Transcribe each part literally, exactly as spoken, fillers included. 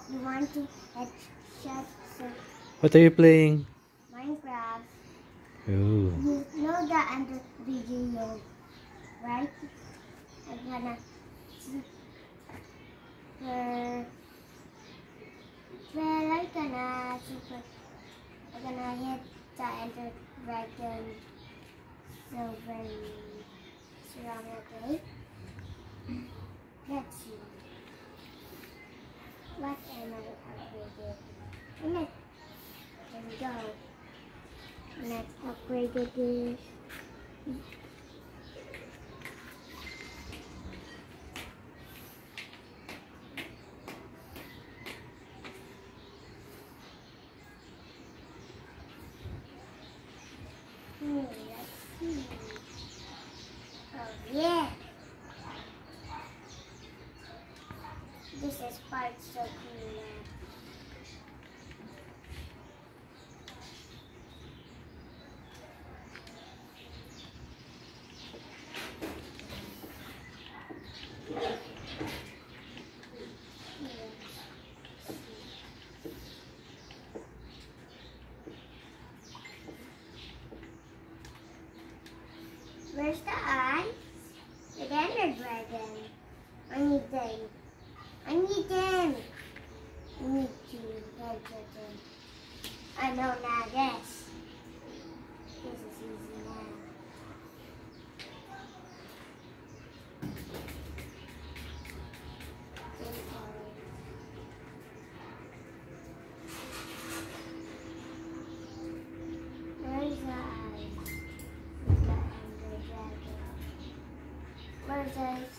You want to headshot some What are you playing? Minecraft. Ooh. You know the end of the video, right? I'm gonna see her. Well, I'm gonna super. I'm gonna hit the ender dragon so very strong, okay? Let's see. What am I upgraded? And then, there we go. Let's upgrade this. Hmm, let's see. Oh yeah. This is part so cool. Man. Where's the eyes? The ender dragon. I need them. I need them. I need to gadget them. I know now this. This is easy now. Where's the eyes? Where's the ender dragon? Where's the eyes?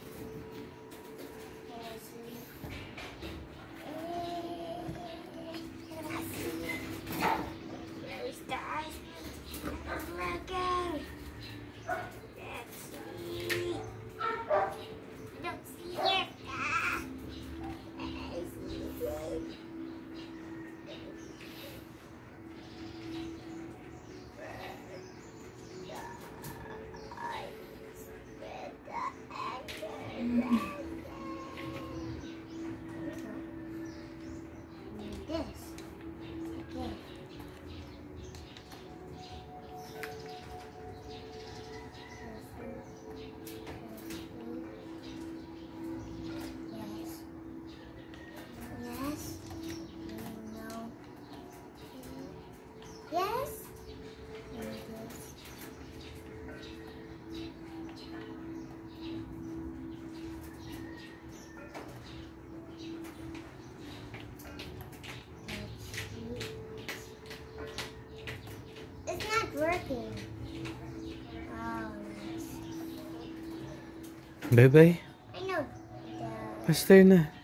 Can I see? Can I see it? Where's the eyes? Dragon. Let's see. I don't see it. Ah. I see it. This. Okay. Yes. Yes. No. Yes. And this. It's not working. Oh, yes. Bye-bye. I know. The... Faster na.